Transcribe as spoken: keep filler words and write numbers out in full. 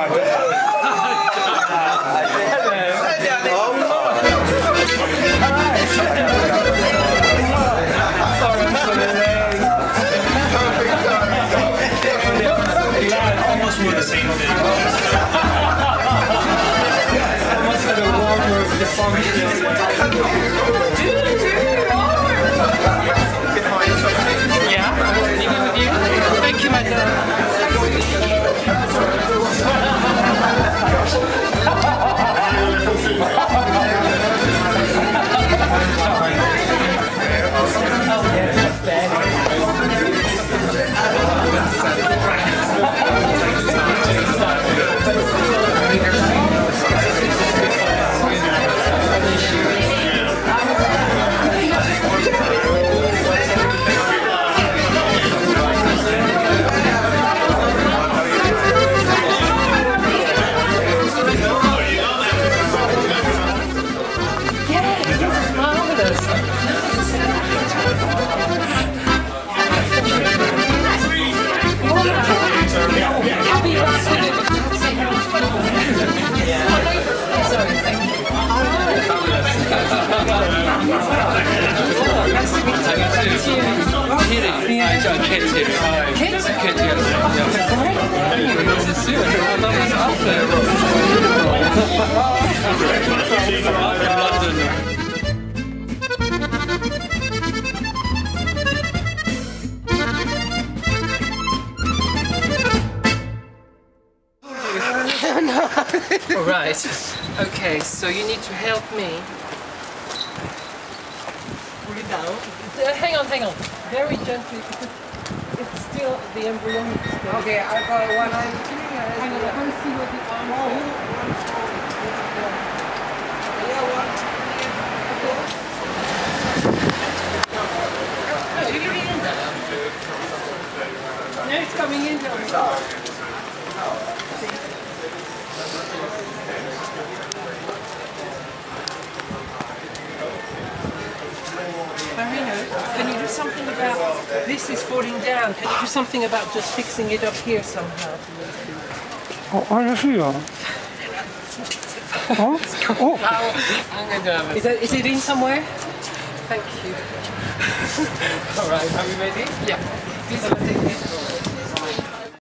Almost were the same thing. Almost had a warmer dysfunction. Yeah, even with you. Thank you, madam. Thierry, I got Kit here. Hi. Kit? Kit, yes. This is soon. I love this outfit. From London. Alright. Okay, so you need to help me. Pull it down. Uh, hang on, hang on. Very gently, because it's still the embryonic stage. Okay, I got one eye. Hang on, I can't see what the arm is. Yeah, one. No, you're getting in there. No, it's coming in now. Marino, can you do something about this is falling down? Can you do something about just fixing it up here somehow? Oh, I see you. Oh, oh. Is, that, is it in somewhere? Thank you. All right, are we ready? Yeah. Please take this.